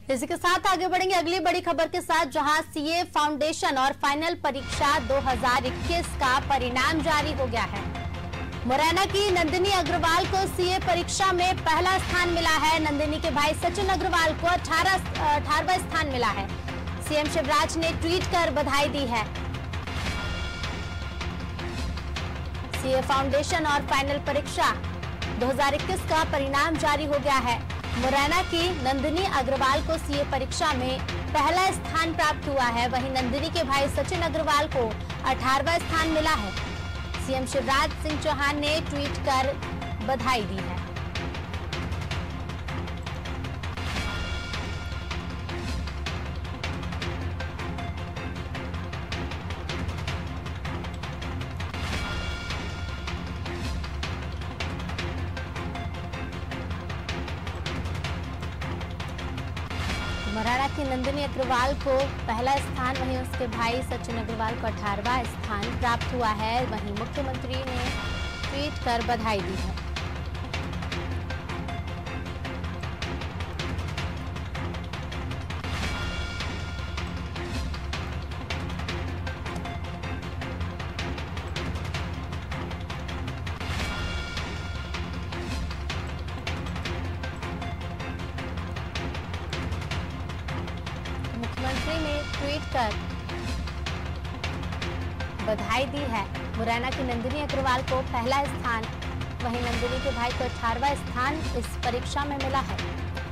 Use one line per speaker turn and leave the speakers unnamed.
इसी के साथ आगे बढ़ेंगे अगली बड़ी खबर के साथ, जहां सीए फाउंडेशन और फाइनल परीक्षा 2021 का परिणाम जारी हो गया है। मुरैना की नंदिनी अग्रवाल को सीए परीक्षा में पहला स्थान मिला है। नंदिनी के भाई सचिन अग्रवाल को 18वां स्थान मिला है। सीएम शिवराज ने ट्वीट कर बधाई दी है। सीए फाउंडेशन और फाइनल परीक्षा 2021 का परिणाम जारी हो गया है। मुरैना की नंदिनी अग्रवाल को सीए परीक्षा में पहला स्थान प्राप्त हुआ है। वहीं नंदिनी के भाई सचिन अग्रवाल को 18वां स्थान मिला है। सीएम शिवराज सिंह चौहान ने ट्वीट कर बधाई दी है। मुरैना की नंदिनी अग्रवाल को पहला स्थान, वहीं उसके भाई सचिन अग्रवाल को 18वां स्थान प्राप्त हुआ है। वहीं मुख्यमंत्री ने ट्वीट कर बधाई दी है। मुख्यमंत्री ने ट्वीट कर बधाई दी है। मुरैना की नंदिनी अग्रवाल को पहला स्थान, वहीं नंदिनी के भाई को 18वां स्थान इस परीक्षा में मिला है।